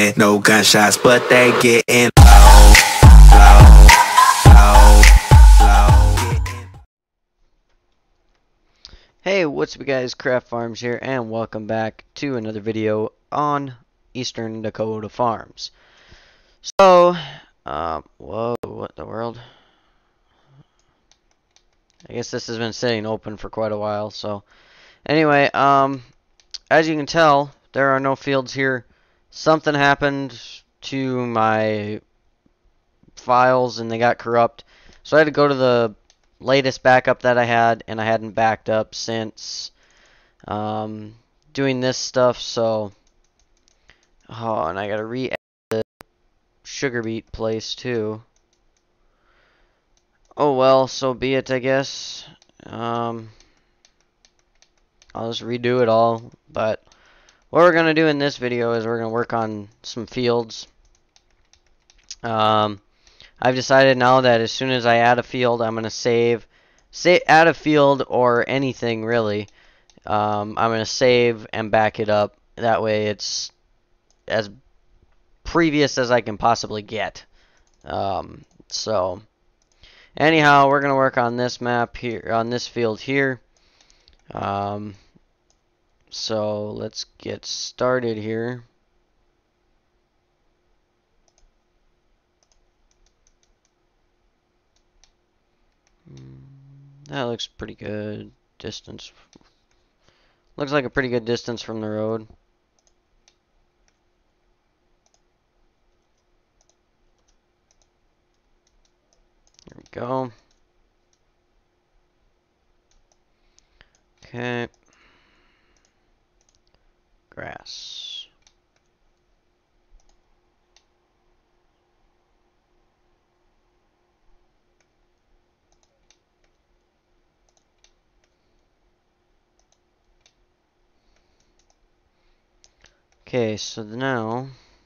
hear no gunshots, but they getting low, low, low, low. Hey, what's up guys, Craft Farms here, and welcome back to another video on Eastern Dakota Farms. So, whoa, what the world? I guess this has been sitting open for quite a while, so. Anyway, as you can tell, there are no fields here. Something happened to my files and they got corrupt. So I had to go to the latest backup that I had, and I hadn't backed up since doing this stuff, so and I gotta re-add the sugar beet place too. Oh well, so be it, I guess. I'll just redo it all, but what we're gonna do in this video is we're gonna work on some fields. I've decided now that as soon as I add a field, I'm gonna add a field or anything really. I'm gonna save and back it up. That way it's as previous as I can possibly get. So anyhow, we're gonna work on this map here, on this field here. So let's get started here. That looks pretty good. Distance looks like a pretty good distance from the road. There we go. Okay. Grass. Okay, so now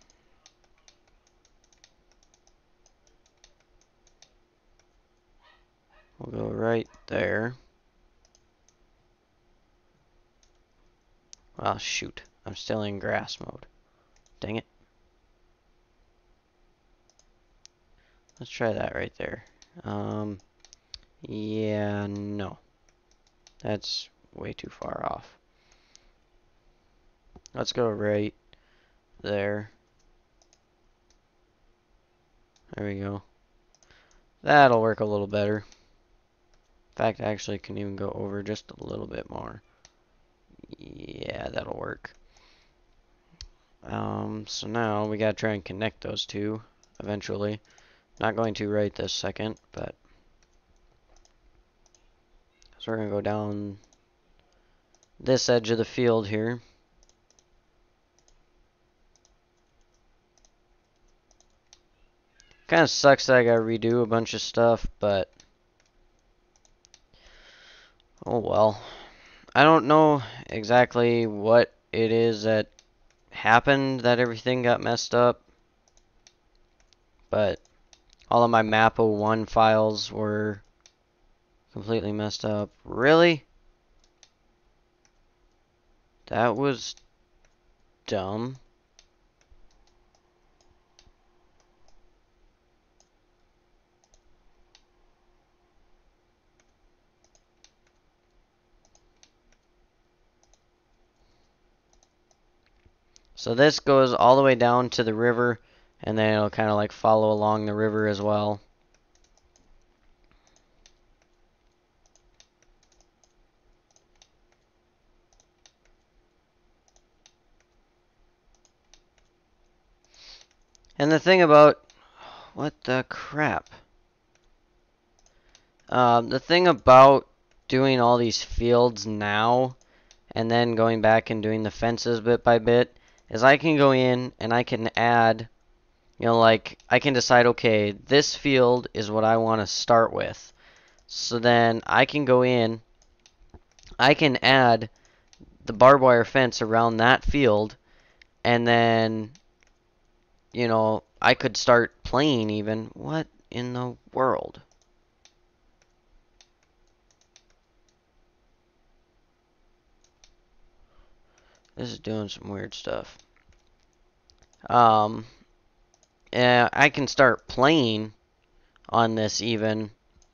we'll go right there. Oh shoot, I'm still in grass mode. Dang it. Let's try that right there. Yeah, no. That's way too far off. Let's go right there. There we go. That'll work a little better. In fact, I actually can even go over just a little bit more. Yeah, that'll work. So now we gotta try and connect those two eventually. Not going to right this second, but so we're gonna go down this edge of the field here. Kind of sucks that I gotta redo a bunch of stuff, but oh well. I don't know exactly what it is that happened that everything got messed up, but all of my map01 files were completely messed up. Really? That was dumb. So this goes all the way down to the river, and then it'll kind of like follow along the river as well. And the thing about, what the crap? The thing about doing all these fields now, and then going back and doing the fences bit by bit, is I can go in and I can add, you know, like, I can decide, okay, this field is what I want to start with. So then I can go in, I can add the barbed wire fence around that field, and then, you know, I could start playing even. What in the world? This is doing some weird stuff. Um, I can start playing on this even,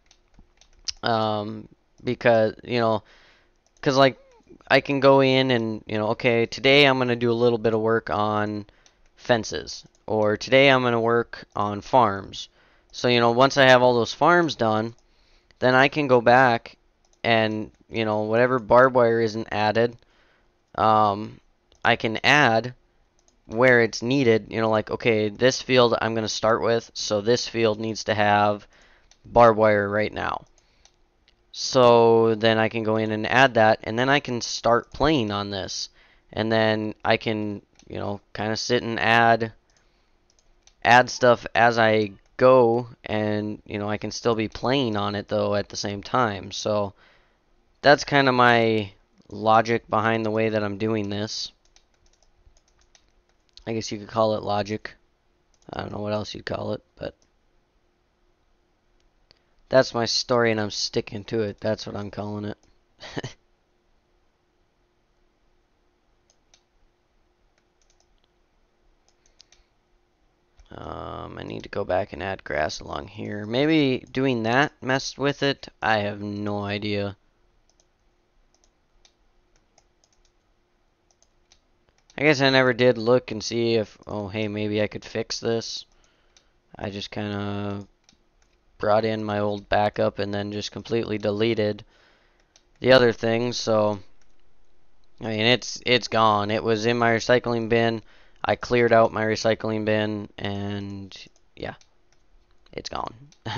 um, because, because like I can go in and, okay, today I'm going to do a little bit of work on fences, or today I'm going to work on farms. So, once I have all those farms done, then I can go back and, whatever barbed wire isn't added, um, I can add where it's needed. Like, okay, this field I'm going to start with, so this field needs to have barbed wire right now. So then I can go in and add that, and then I can start playing on this. And then I can, kind of sit and add stuff as I go, and, I can still be playing on it though at the same time. So that's kind of my logic behind the way that I'm doing this. I guess you could call it logic. I don't know what else you'd call it, but that's my story and I'm sticking to it. That's what I'm calling it. I need to go back and add grass along here. Maybe doing that messed with it. I have no idea. I guess I never did look and see if, oh hey, maybe I could fix this. I just kind of brought in my old backup and then just completely deleted the other things. So I mean, it's gone. It was in my recycling bin. I cleared out my recycling bin, and yeah, it's gone.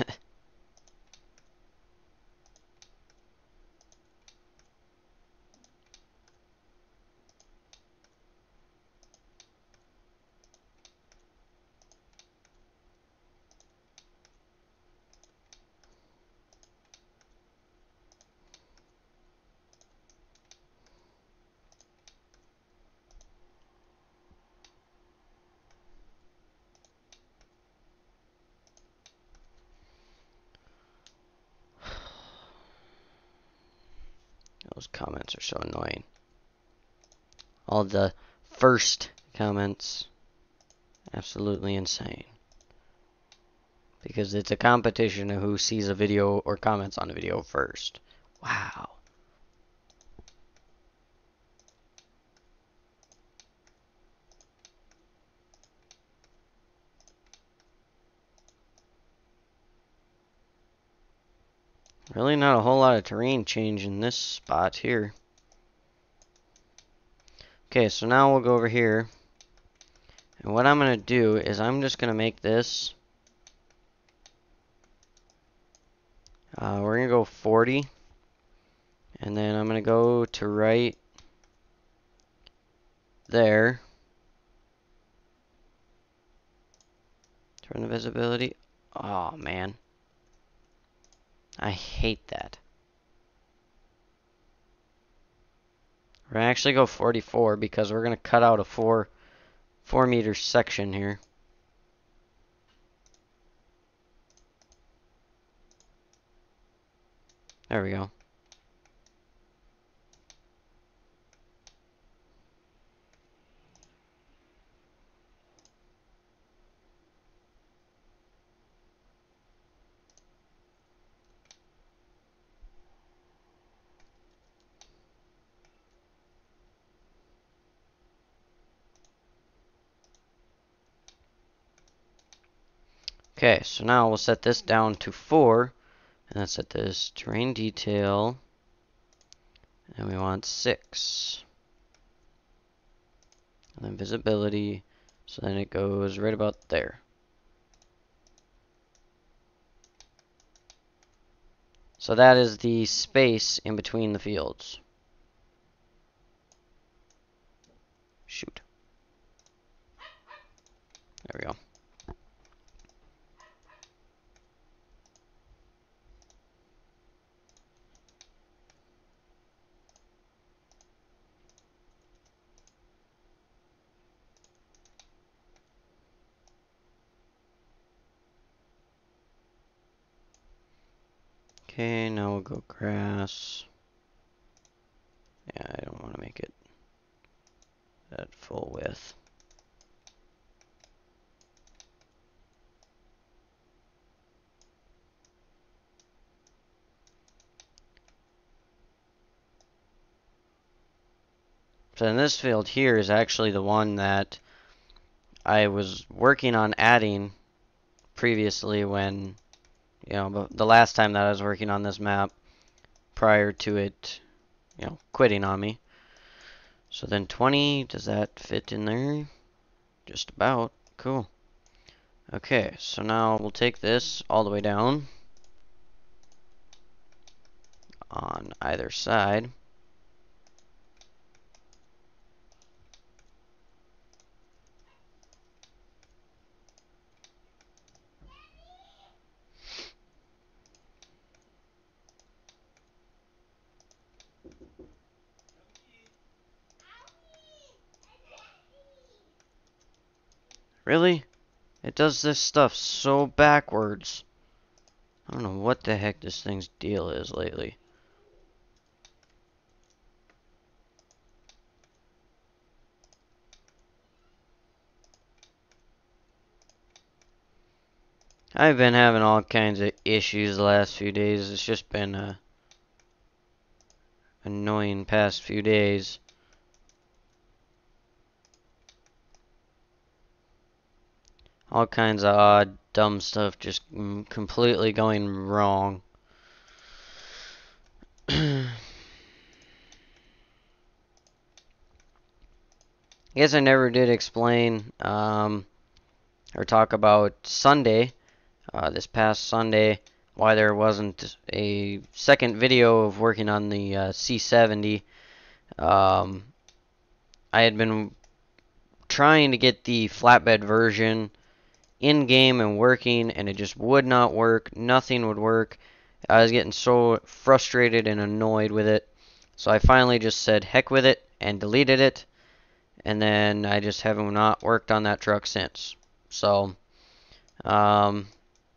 Those comments are so annoying. All the first comments, absolutely insane. Because it's a competition of who sees a video or comments on a video first. Wow. Really not a whole lot of terrain change in this spot here. Okay, so now we'll go over here. And what I'm going to do is I'm just going to make this. We're going to go 40. And then I'm going to go to right there. Turn the visibility. Oh, man. I hate that. We're going to actually go 44 because we're going to cut out a 4 meter section here. There we go. Okay, so now we'll set this down to 4, and then set this terrain detail, and we want 6. And then visibility, so then it goes right about there. So that is the space in between the fields. Shoot. There we go. Okay, now we'll go grass. Yeah, I don't want to make it that full width. So in this field here is actually the one that I was working on adding previously when, the last time that I was working on this map prior to it, quitting on me. So then 20, does that fit in there? Just about. Cool. Okay, so now we'll take this all the way down on either side. Really? It does this stuff so backwards. I don't know what the heck this thing's deal is lately. I've been having all kinds of issues the last few days. It's just been a annoying past few days. All kinds of odd, dumb stuff just completely going wrong. I guess I never did explain or talk about Sunday, this past Sunday, why there wasn't a second video of working on the C70. I had been trying to get the flatbed version in game and working, and it just would not work. Nothing would work. I was getting so frustrated and annoyed with it, so I finally just said heck with it and deleted it, and then I just have not worked on that truck since. So I'm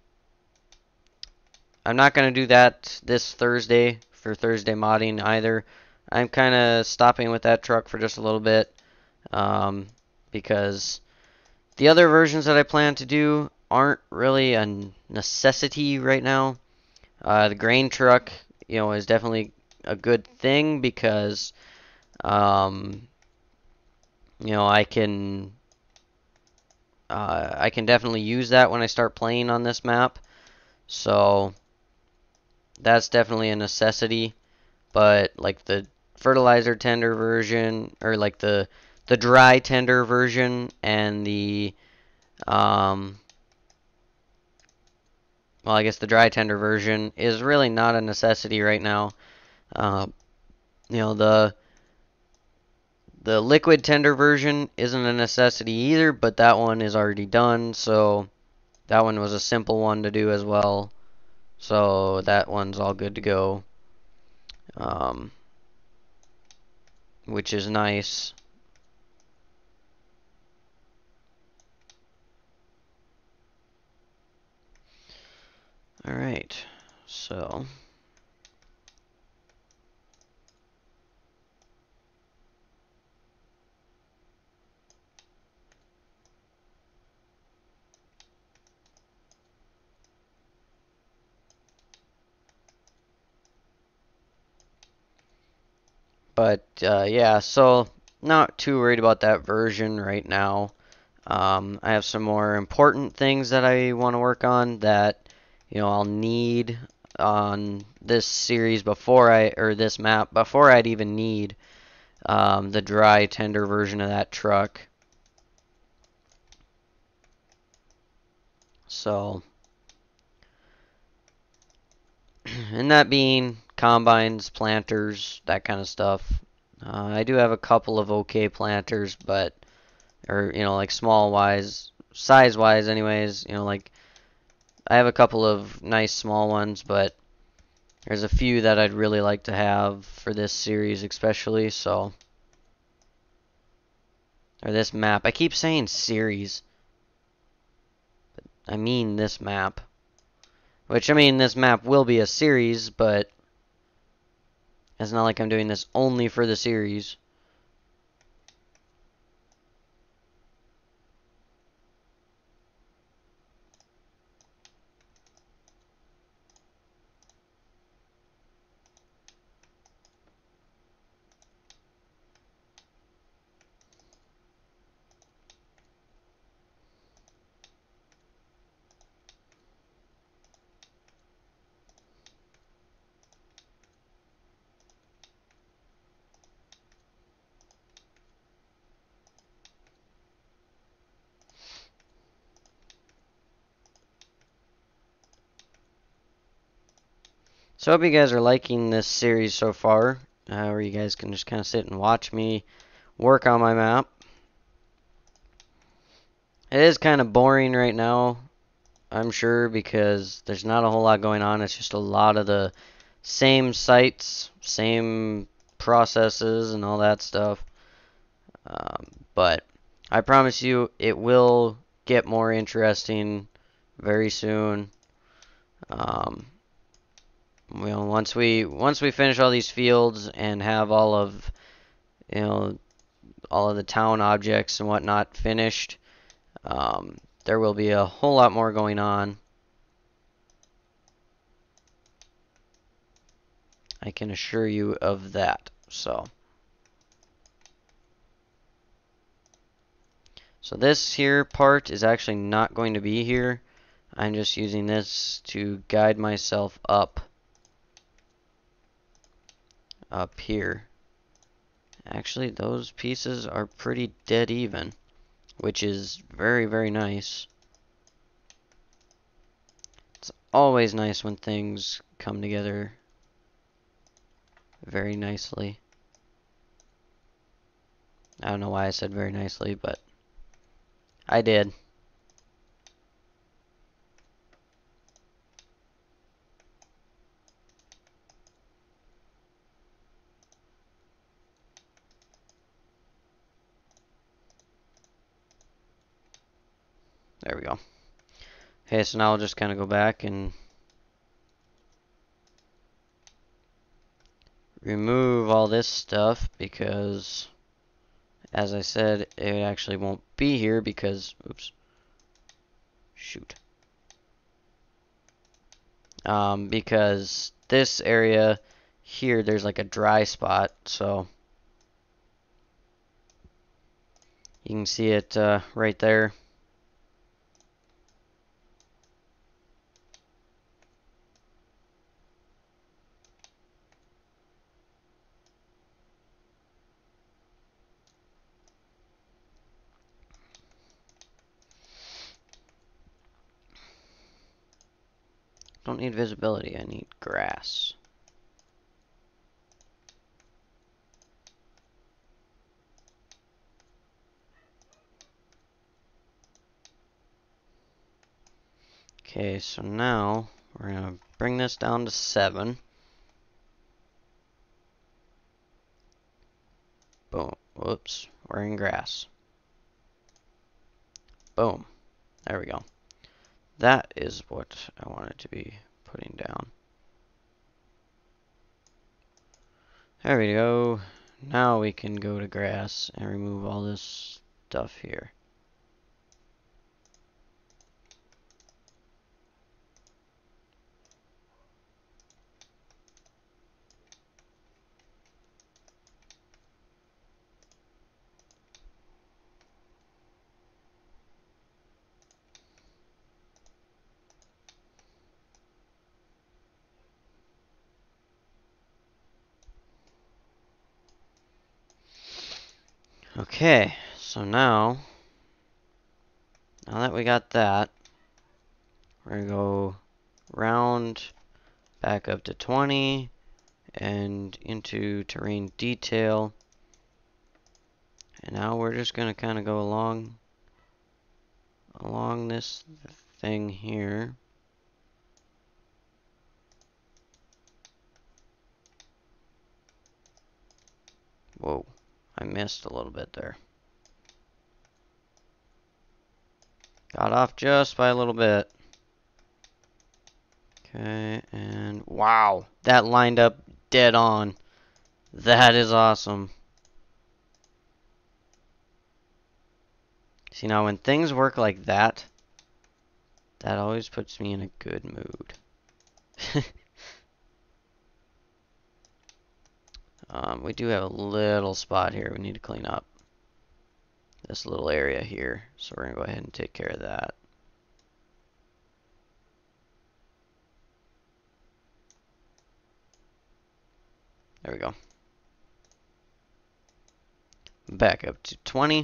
not going to do that this Thursday for Thursday modding either. I'm kind of stopping with that truck for just a little bit, because the other versions that I plan to do aren't really a necessity right now. The grain truck, is definitely a good thing because, I can definitely use that when I start playing on this map. So that's definitely a necessity. But like the fertilizer tender version, or like the dry tender version, and the well, I guess the dry tender version is really not a necessity right now. The liquid tender version isn't a necessity either, but that one is already done, so that one was a simple one to do as well. So that one's all good to go, which is nice. Alright, so but yeah, so not too worried about that version right now. I have some more important things that I want to work on that I'll need on this series or this map before I'd even need the dry tender version of that truck. So, and that being combines, planters, that kind of stuff. I do have a couple of okay planters, but, or, like size wise anyways, like, I have a couple of nice small ones, but there's a few that I'd really like to have for this series especially, so. Or this map. I keep saying series. But I mean this map. Which, I mean, this map will be a series, but it's not like I'm doing this only for the series. So I hope you guys are liking this series so far, where you guys can just kind of sit and watch me work on my map. It is kind of boring right now, I'm sure, because there's not a whole lot going on. It's just a lot of the same sites, same processes, and all that stuff. But I promise you, it will get more interesting very soon. Once we finish all these fields and have all of you know all of the town objects and whatnot finished, there will be a whole lot more going on. I can assure you of that. So this here part is actually not going to be here. I'm just using this to guide myself up here. Actually, those pieces are pretty dead even, which is very, very nice. It's always nice when things come together very nicely. I don't know why I said very nicely, but I did. There we go. Okay, so now I'll just kind of go back and remove all this stuff because, as I said, it actually won't be here because, oops, shoot. Because this area here, there's like a dry spot, so you can see it right there. Don't need visibility, I need grass. Okay, so now we're going to bring this down to 7. Boom. Whoops. We're in grass. Boom. There we go. That is what I wanted to be putting down. There we go. Now we can go to grass and remove all this stuff here. Okay, so now that we got that, we're going to go round back up to 20 and into terrain detail. And now we're just going to kind of go along this thing here. Whoa, I missed a little bit there. Got off just by a little bit. Okay, and wow, that lined up dead on. That is awesome. See, now when things work like that, that always puts me in a good mood. We do have a little spot here we need to clean up. This little area here. So we're going to go ahead and take care of that. There we go. Back up to 20.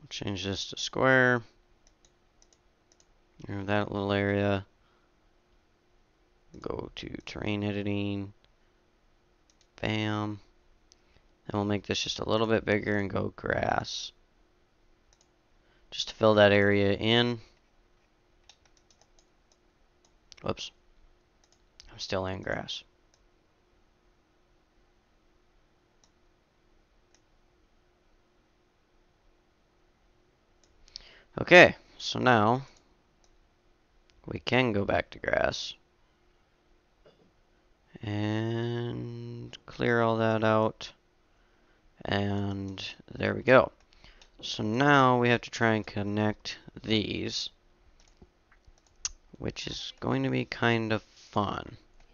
change this to square. Remove that little area. Go to terrain editing. Bam. And we'll make this just a little bit bigger and go grass. Just to fill that area in. Whoops. I'm still in grass. Okay, so now we can go back to grass and clear all that out, and there we go. So now we have to try and connect these, which is going to be kind of fun.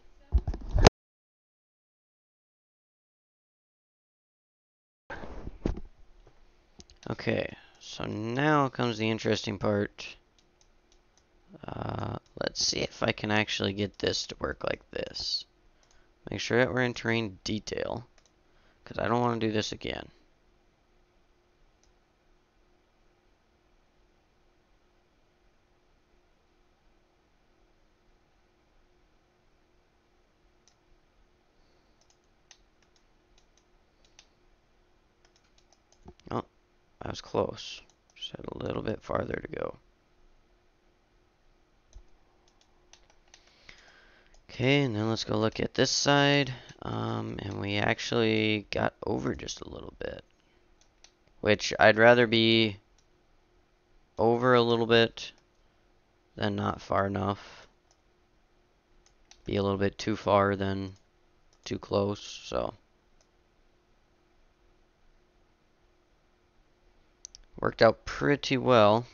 Okay, so now comes the interesting part. Let's see if I can actually get this to work like this. Make sure that we're in terrain detail, because I don't want to do this again. Oh, I was close. Just had a little bit farther to go. Okay, and then let's go look at this side. And we actually got over just a little bit. Which I'd rather be over a little bit than not far enough. Be a little bit too far than too close, so. Worked out pretty well.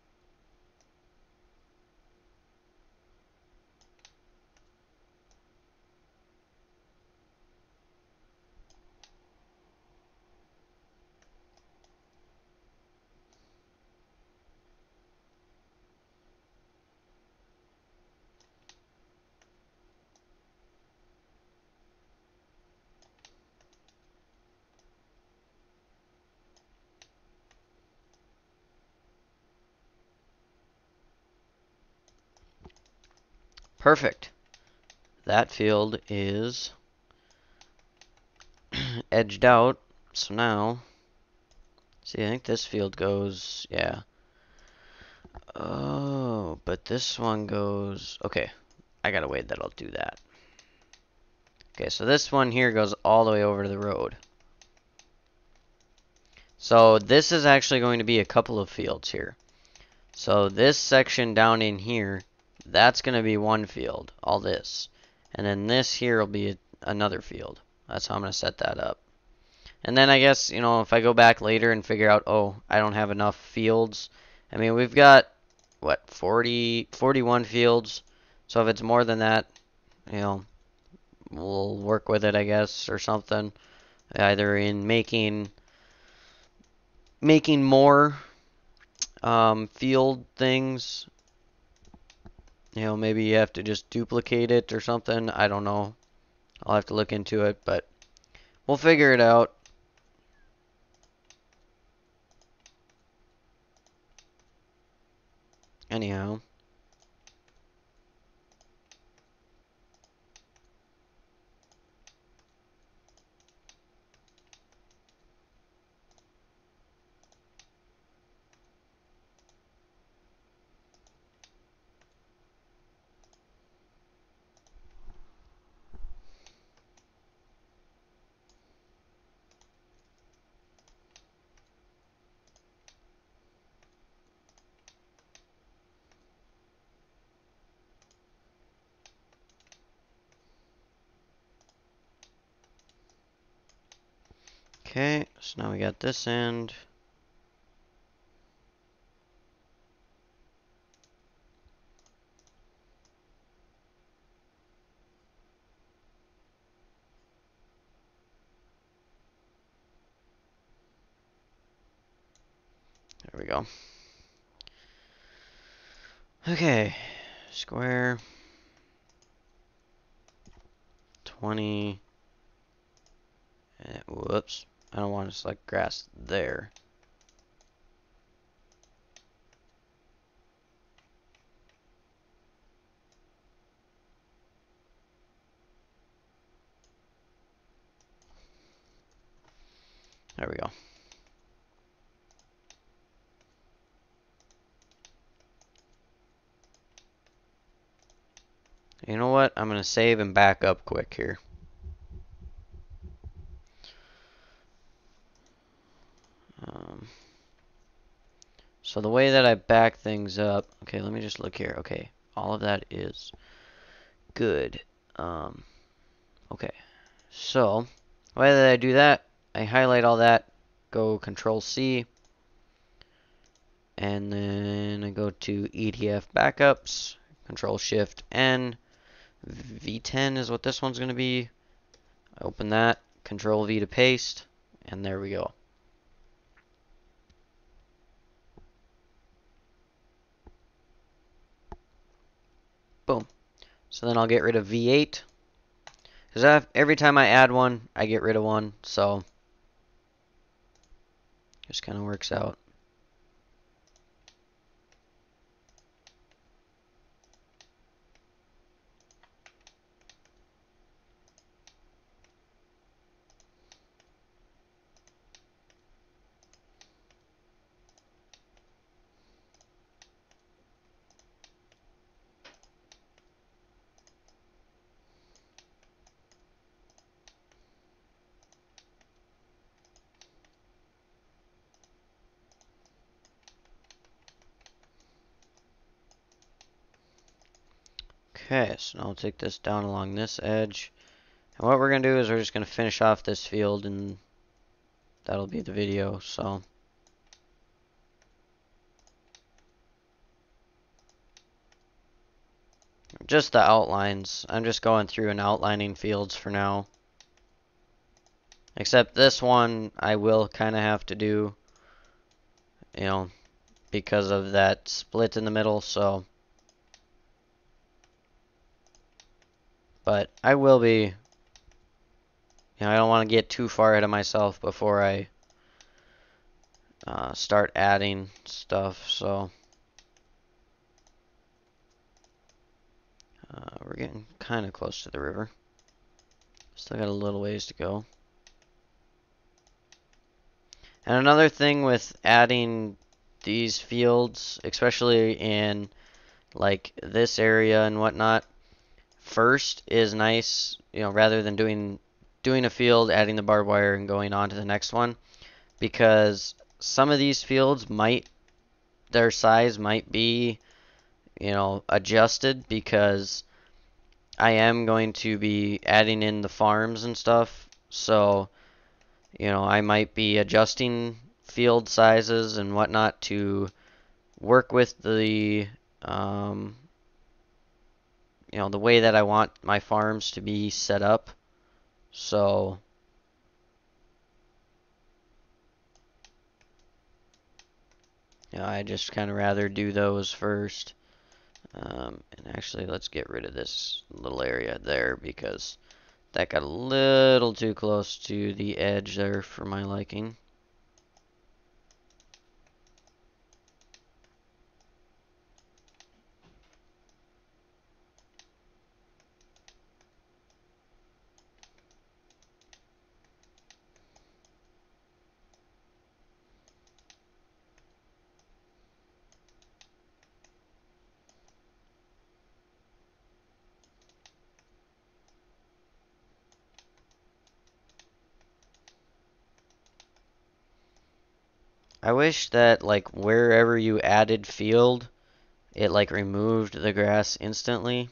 Perfect. That field is edged out. So now, see, I think this field goes, yeah. Oh, but this one goes, okay. I got a way that I'll do that. Okay, so this one here goes all the way over to the road. So this is actually going to be a couple of fields here. So this section down in here, that's going to be one field, all this. And then this here will be another field. That's how I'm going to set that up. And then I guess, you know, if I go back later and figure out, oh, I don't have enough fields. I mean, we've got, what, 41 fields. So if it's more than that, you know, we'll work with it, I guess, or something. Either in making more field things. You know, maybe you have to just duplicate it or something. I don't know. I'll have to look into it, but we'll figure it out. Anyhow. Okay, so now we got this end. There we go. Okay, square 20. Whoops, I don't want to select grass there. There we go. You know what? I'm going to save and back up quick here. So the way that I back things up, okay, let me just look here. Okay, all of that is good. Okay, so the way that I do that, I highlight all that, go Control C, and then I go to EDF backups, Control Shift N, V10 is what this one's going to be. I open that, Control V to paste, and there we go. Boom. So then I'll get rid of V8. Because every time I add one, I get rid of one. So just kind of works out. Okay, so now I'll take this down along this edge. And what we're going to do is we're just going to finish off this field, and that'll be the video. So just the outlines. I'm just going through and outlining fields for now. Except this one I will kind of have to do, you know, because of that split in the middle. So, but I will be, you know, I don't want to get too far ahead of myself before I start adding stuff. So we're getting kind of close to the river. Still got a little ways to go. And another thing with adding these fields, especially in like this area and whatnot, first is nice, you know, rather than doing a field, adding the barbed wire and going on to the next one, because some of these fields might, their size might be, you know, adjusted, because I am going to be adding in the farms and stuff. So, you know, I might be adjusting field sizes and whatnot to work with the, you know, the way that I want my farms to be set up. So, you know, I just kind of rather do those first. And actually, let's get rid of this little area there, because that got a little too close to the edge there for my liking. I wish that, like, wherever you added field, it like removed the grass instantly,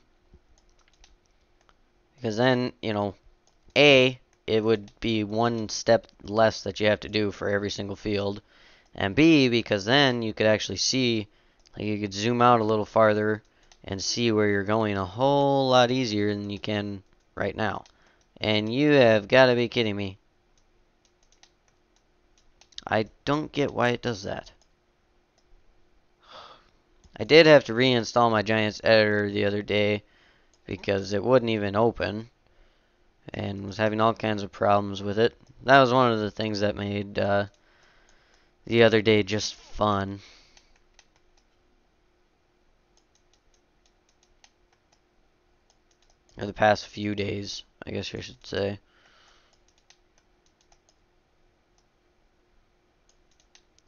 because then, you know, A, it would be one step less that you have to do for every single field, and B, because then you could actually see, like, you could zoom out a little farther and see where you're going a whole lot easier than you can right now. And you have got to be kidding me. I don't get why it does that. I did have to reinstall my Giants editor the other day because it wouldn't even open, and was having all kinds of problems with it. That was one of the things that made the other day just fun. Or the past few days, I guess I should say.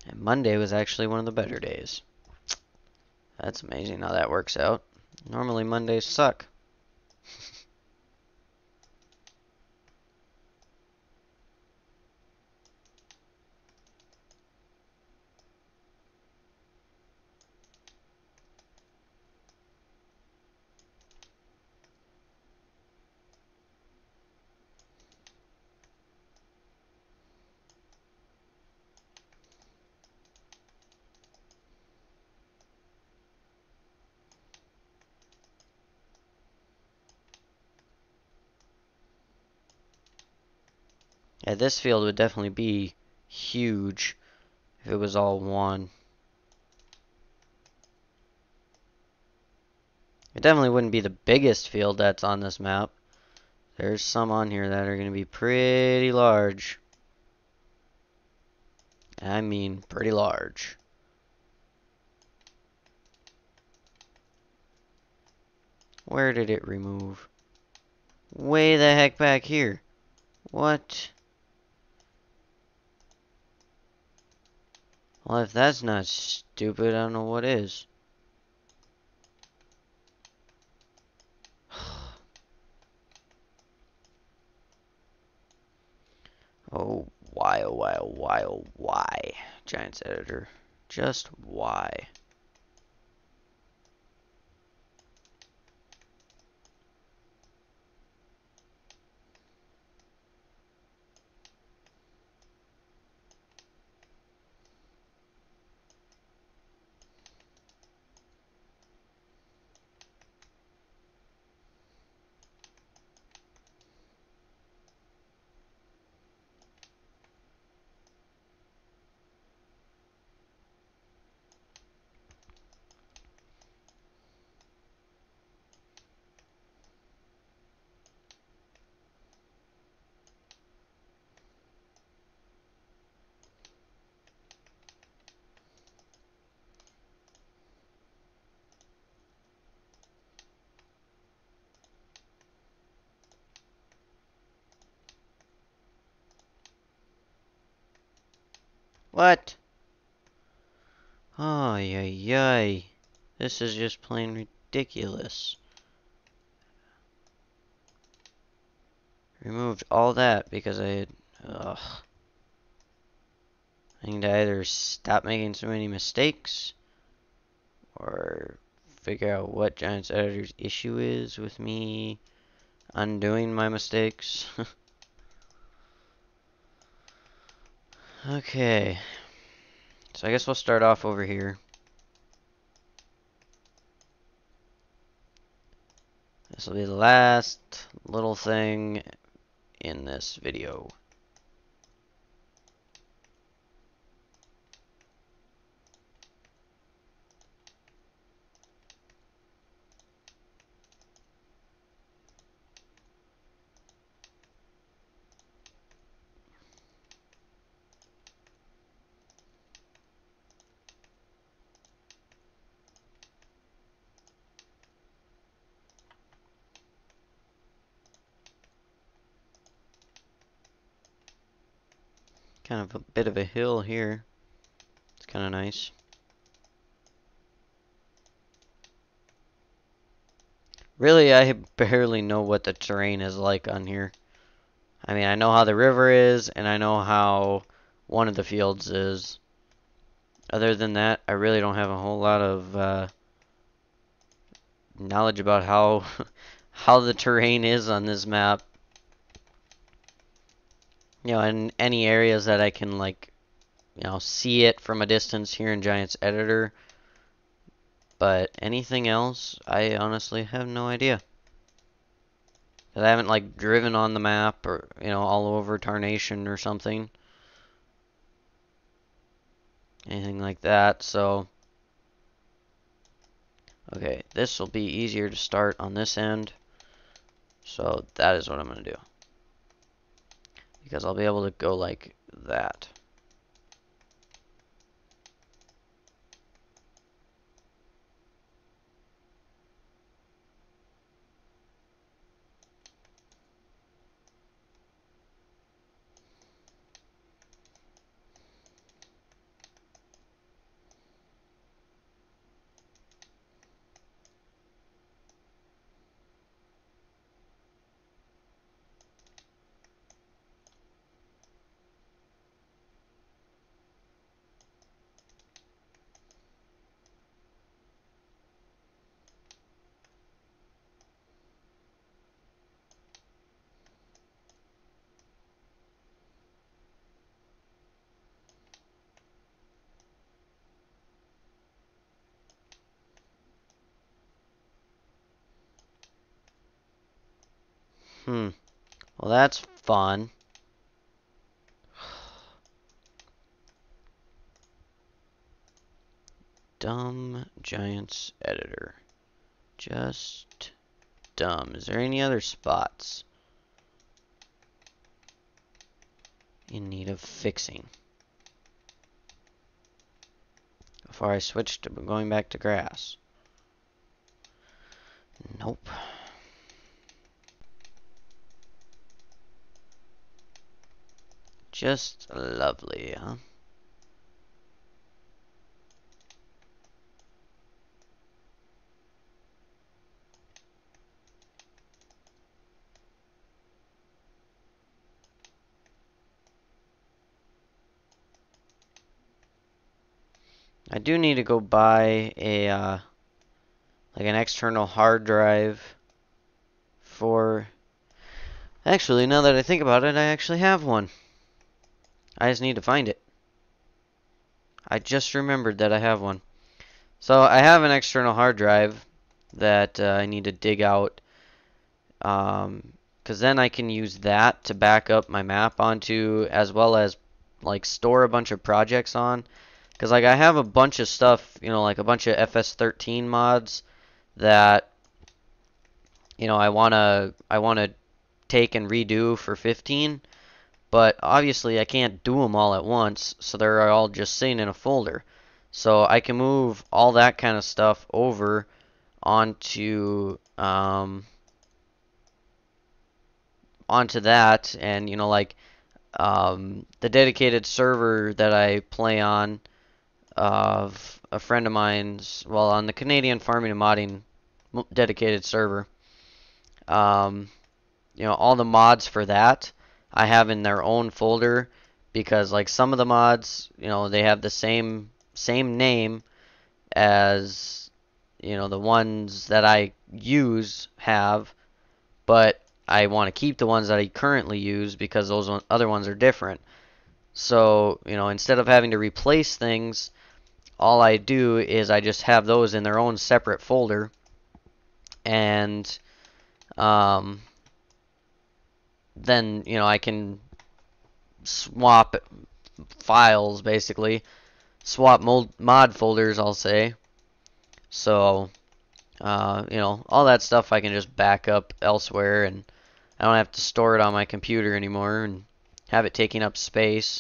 And Monday was actually one of the better days. That's amazing how that works out. Normally Mondays suck. Yeah, this field would definitely be huge if it was all one. It definitely wouldn't be the biggest field that's on this map. There's some on here that are going to be pretty large. I mean, pretty large. Where did it remove? Way the heck back here. What? Well, if that's not stupid, I don't know what is. Oh, why, oh, why, oh, why, oh, why? Giants editor. Just why? What? Oh, yay. This is just plain ridiculous. Removed all that because I had... Ugh. I need to either stop making so many mistakes or figure out what Giants Editor's issue is with me undoing my mistakes. Okay. So I guess we'll start off over here. This will be the last little thing in this video. Kind of a bit of a hill here. It's kind of nice. Really, I barely know what the terrain is like on here. I mean, I know how the river is, and I know how one of the fields is. Other than that, I really don't have a whole lot of knowledge about how how the terrain is on this map. You know, in any areas that I can like, you know, see it from a distance here in Giants Editor. But anything else, I honestly have no idea. 'Cause I haven't like driven on the map or, you know, all over Tarnation or something. Anything like that, so okay, this will be easier to start on this end. So that is what I'm going to do. Because I'll be able to go like that. Well, that's fun. Dumb Giants editor. Just dumb. Is there any other spots in need of fixing before I switch to going back to grass? Nope. Just lovely, huh? I do need to go buy a like an external hard drive for. Actually, now that I think about it, I actually have one. I just need to find it. I just remembered that I have one. So I have an external hard drive that I need to dig out, because then I can use that to back up my map onto, as well as like store a bunch of projects on. Because like I have a bunch of stuff, you know, like a bunch of FS13 mods that, you know, I wanna take and redo for 15. But obviously I can't do them all at once, so they're all just sitting in a folder. So I can move all that kind of stuff over onto onto that, and you know, like the dedicated server that I play on of a friend of mine's, well, on the Canadian Farming and Modding dedicated server. You know, all the mods for that I have in their own folder, because like some of the mods, you know, they have the same name as, you know, the ones that I use have, but I want to keep the ones that I currently use because those other ones are different. So, you know, instead of having to replace things, all I do is I just have those in their own separate folder, and then, you know, I can swap files, basically swap mod folders, I'll say. So you know, all that stuff I can just back up elsewhere, and I don't have to store it on my computer anymore and have it taking up space.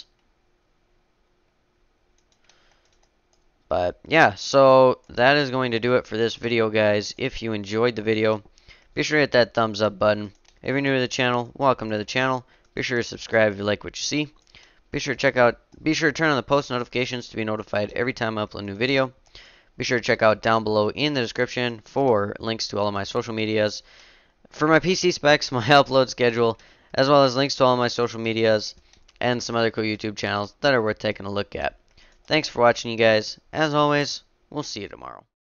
But yeah, so that is going to do it for this video, guys. If you enjoyed the video, be sure to hit that thumbs up button. If you're new to the channel, welcome to the channel. Be sure to subscribe if you like what you see. Be sure to turn on the post notifications to be notified every time I upload a new video. Be sure to check out down below in the description for links to all of my social medias, for my PC specs, my upload schedule, as well as links to all of my social medias and some other cool YouTube channels that are worth taking a look at. Thanks for watching, you guys. As always, we'll see you tomorrow.